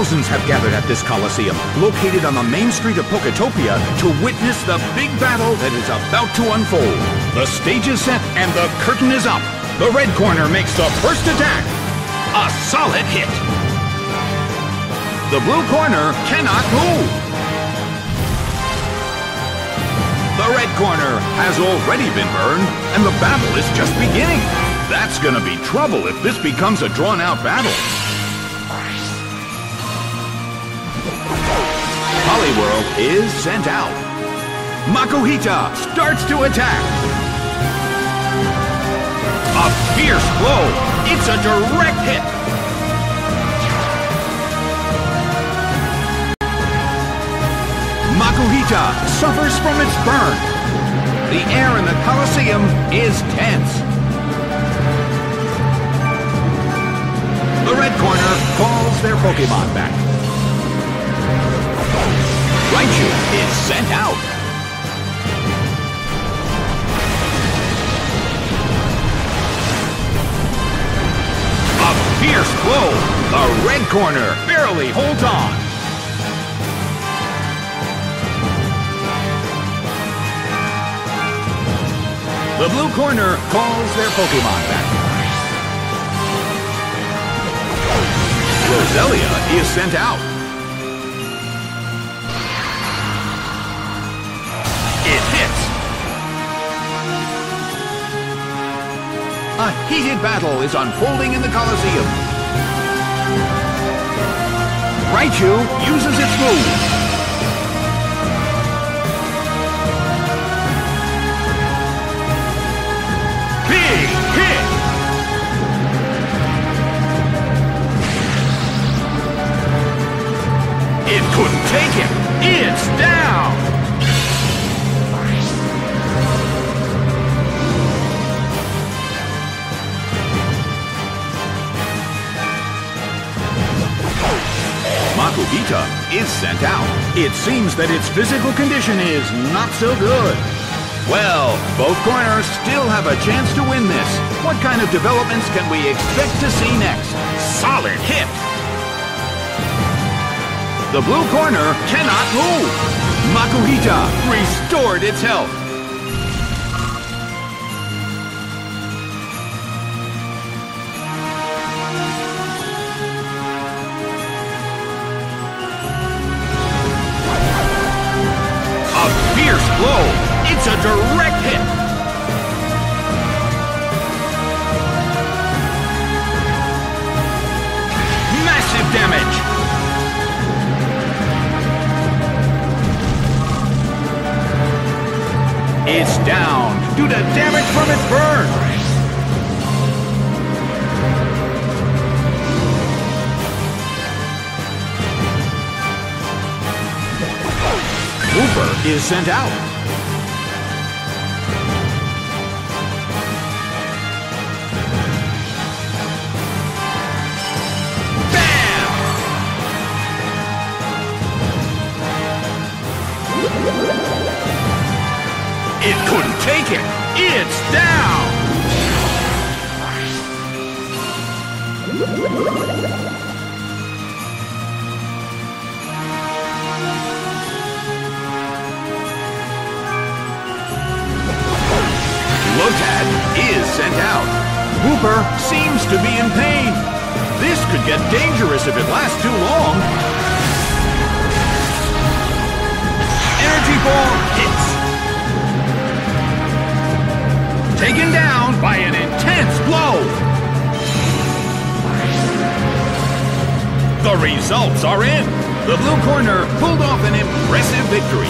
Thousands have gathered at this Coliseum, located on the main street of Poketopia, to witness the big battle that is about to unfold. The stage is set and the curtain is up. The red corner makes the first attack. A solid hit. The blue corner cannot move. The red corner has already been burned, and the battle is just beginning. That's gonna be trouble if this becomes a drawn-out battle. Poliwhirl is sent out. Makuhita starts to attack. A fierce blow. It's a direct hit. Makuhita suffers from its burn. The air in the Coliseum is tense. The red corner calls their Pokemon back. Raichu is sent out. A fierce blow. The red corner barely holds on. The blue corner calls their Pokemon back. Roselia is sent out. It hits. A heated battle is unfolding in the Coliseum. Raichu uses its move. Big hit! It couldn't take it. It's down. Makuhita is sent out. It seems that its physical condition is not so good. Well, both corners still have a chance to win this. What kind of developments can we expect to see next? Solid hit! The blue corner cannot move. Makuhita restored its health. A fierce blow. It's a direct hit. Massive damage. It's down due to damage from its burn. Wooper is sent out. It couldn't take it. It's down. Lotad is sent out. Wooper seems to be in pain. This could get dangerous if it lasts too long. Energy Ball hits. Taken down by an intense blow. The results are in. The blue corner pulled off an impressive victory.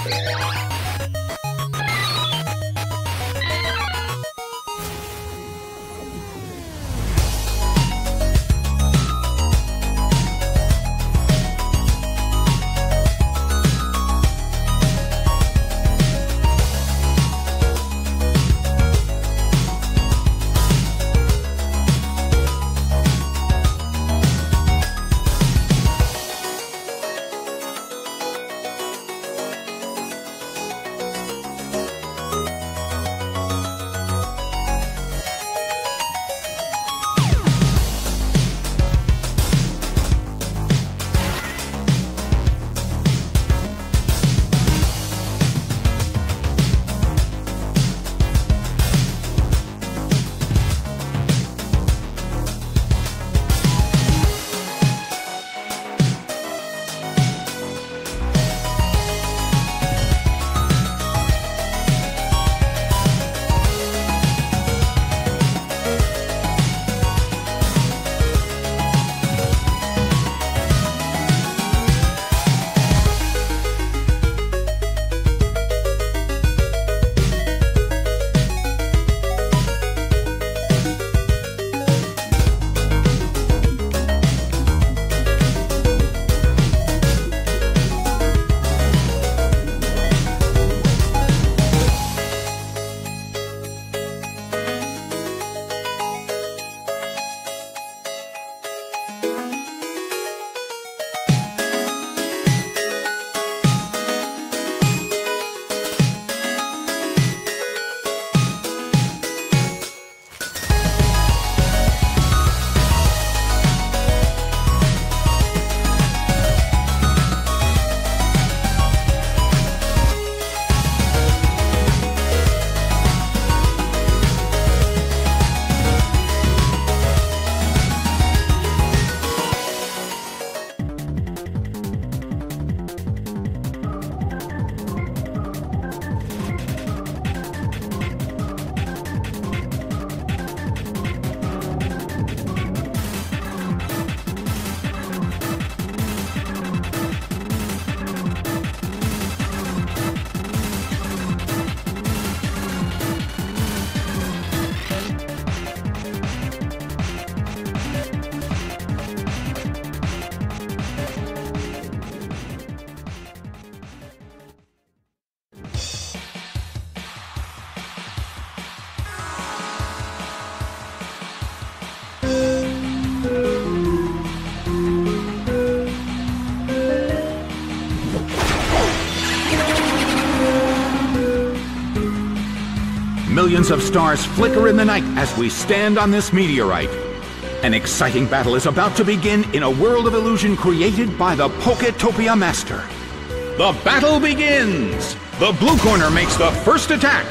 Millions of stars flicker in the night as we stand on this meteorite. An exciting battle is about to begin in a world of illusion created by the Poketopia Master. The battle begins! The blue corner makes the first attack.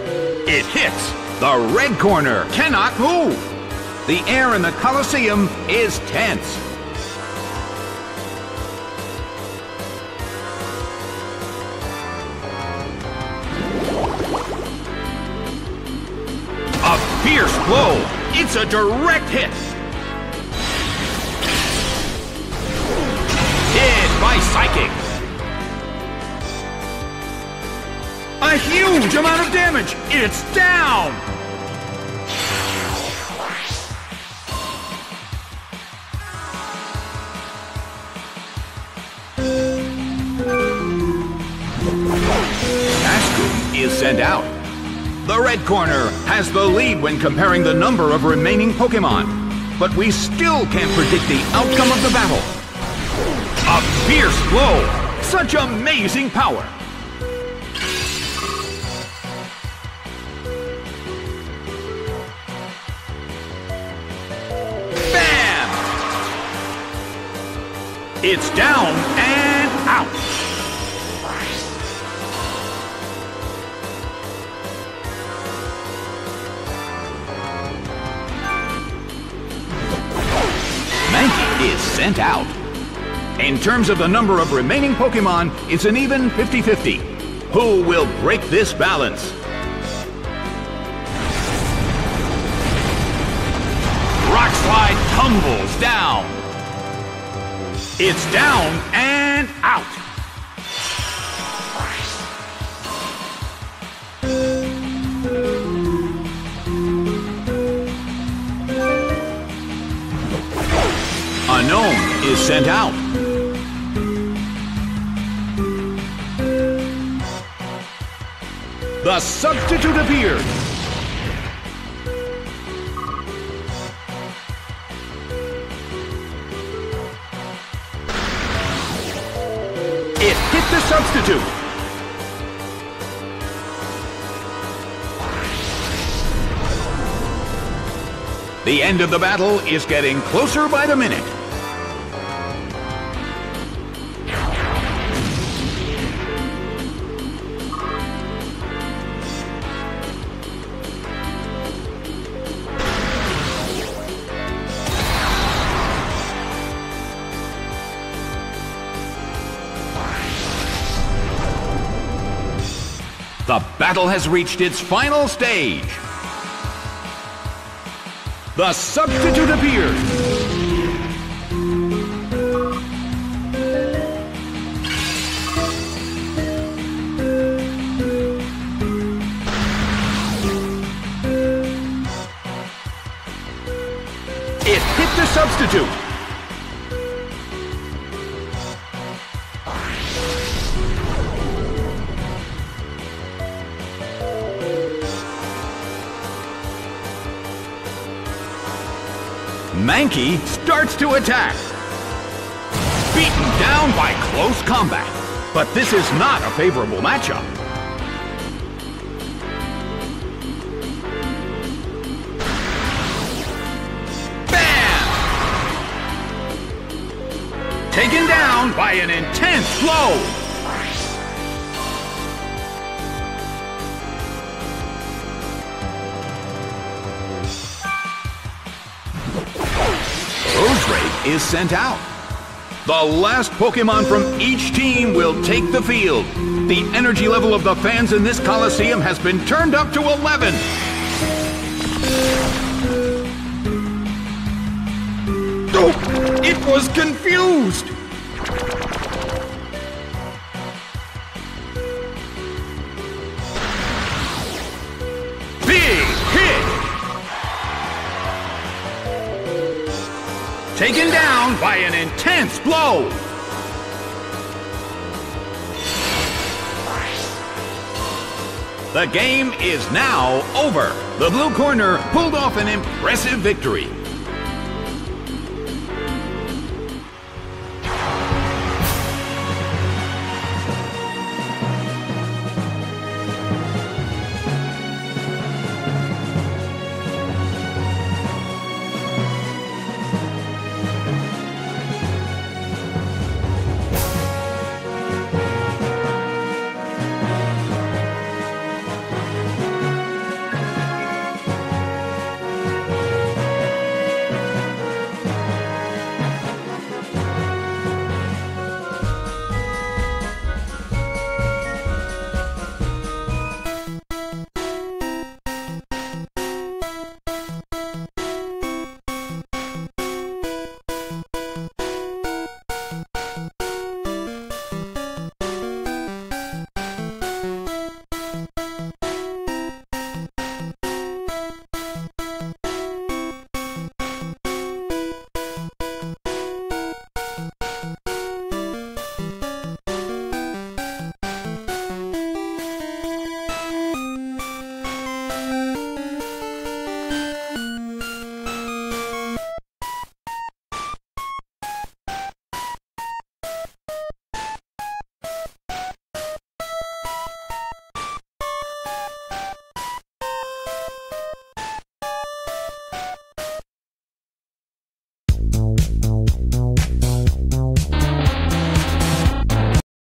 It hits. The red corner cannot move. The air in the Colosseum is tense. A fierce blow. It's a direct hit. Hit by Psychic. A huge amount of damage. It's down. Astrum is sent out. The red corner has the lead when comparing the number of remaining Pokemon, but we still can't predict the outcome of the battle. A fierce blow! Such amazing power! Bam! It's down and out! Mankey is sent out. In terms of the number of remaining Pokemon, it's an even 50-50. Who will break this balance? Rock Slide tumbles down. It's down and out. sent out. The substitute appears. It hit the substitute. The end of the battle is getting closer by the minute. The battle has reached its final stage. The substitute appears. It hit the substitute. Mankey starts to attack. Beaten down by close combat. But this is not a favorable matchup. Bam! Taken down by an intense blow. Roserade is sent out. The last Pokemon from each team will take the field. The energy level of the fans in this Coliseum has been turned up to 11. Oh, it was confused. Big hit. Taken down by an intense blow. The game is now over. The blue corner pulled off an impressive victory.